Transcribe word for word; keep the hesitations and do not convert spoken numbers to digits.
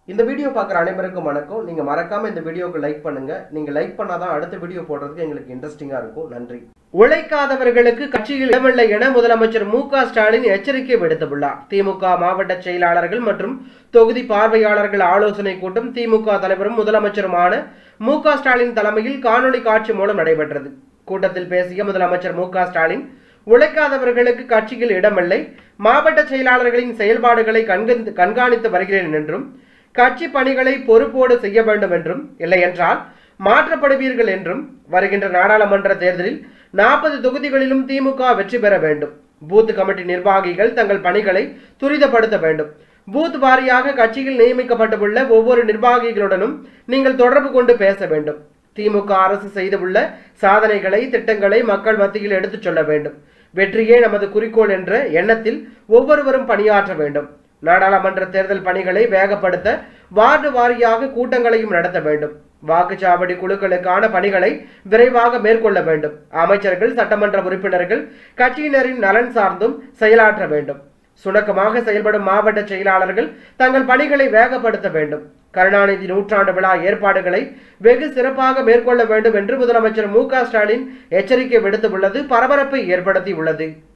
இந்த வீடியோ பார்க்குற அனைவருக்கும் வணக்கம். நீங்க மறக்காம இந்த வீடியோக்கு லைக் பண்ணுங்க. நீங்க லைக் பண்ணாதான் அடுத்த வீடியோ போடுறதுக்கு எங்களுக்கு இன்ட்ரெஸ்டிங்கா இருக்கும். நன்றி. உழைக்காதவர்களுக்கு கட்சியில் இடமில்லை என முதலமைச்சர் மு க ஸ்டாலின் எச்சரிக்கை விடுத்துள்ளார். திமுக மாவட்ட செயலாளர்கள் மற்றும் தொகுதி பார்வையாளர்கள் ஆலோசனை கூட்டம் திமுக தலைவரும் முதலமைச்சருமான மு க ஸ்டாலின் தலைமையில் காணொலி காட்சி மூலம் நடைபெற்றது. கூட்டத்தில் பேசிய முதலமைச்சர் மு க ஸ்டாலின், உழைக்காதவர்களுக்கு கட்சியில் இடமில்லை, மாவட்ட செயலாளர்களின் செயல்பாடுகளை கண்காணித்து வருகிறேன் என்றும், கட்சி பணிகளை பொறுப்போடு செய்ய வேண்டும் என்றும், இல்லை என்றால் மாற்றப்படுவீர்கள் என்றும், வருகின்ற நாடாளுமன்ற தேர்தலில் நாற்பது தொகுதிகளிலும் திமுக வெற்றி பெற வேண்டும். பூத் கமிட்டி நிர்வாகிகள் தங்கள் பணிகளை துரிதப்படுத்த வேண்டும். பூத் வாரியாக கட்சியில் நியமிக்கப்பட்டுள்ள ஒவ்வொரு நிர்வாகிகளுடனும் நீங்கள் தொடர்பு கொண்டு பேச வேண்டும். திமுக அரசு செய்துள்ள சாதனைகளை, திட்டங்களை மக்கள் மத்தியில் எடுத்துச் சொல்ல வேண்டும். வெற்றியே நமது குறிக்கோள் என்ற எண்ணத்தில் ஒவ்வொருவரும் பணியாற்ற வேண்டும். நாடாளுமன்ற தேர்தல் பணிகளை வேகப்படுத்த வார்டு வாரியாக கூட்டங்களையும் நடத்த வேண்டும். வாக்குச்சாவடி குழுக்களுக்கான பணிகளை விரைவாக மேற்கொள்ள வேண்டும். அமைச்சர்கள், சட்டமன்ற உறுப்பினர்கள் கட்சியினரின் நலன் சார்ந்தும் செயலாற்ற வேண்டும். சுணக்கமாக செயல்படும் மாவட்ட செயலாளர்கள் தங்கள் பணிகளை வேகப்படுத்த வேண்டும். கருணாநிதி நூற்றாண்டு விழா ஏற்பாடுகளை வெகு சிறப்பாக மேற்கொள்ள வேண்டும் என்று முதலமைச்சர் மு க ஸ்டாலின் எச்சரிக்கை விடுத்துள்ளது பரபரப்பை ஏற்படுத்தி உள்ளது.